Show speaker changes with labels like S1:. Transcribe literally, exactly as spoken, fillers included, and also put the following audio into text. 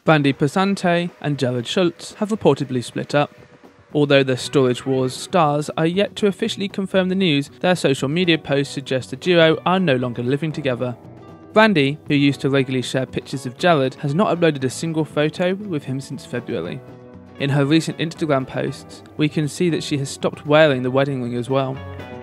S1: Brandi Passante and Jarrod Schulz have reportedly split up. Although the Storage Wars stars are yet to officially confirm the news, their social media posts suggest the duo are no longer living together. Brandi, who used to regularly share pictures of Jarrod, has not uploaded a single photo with him since February. In her recent Instagram posts, we can see that she has stopped wearing the wedding ring as well.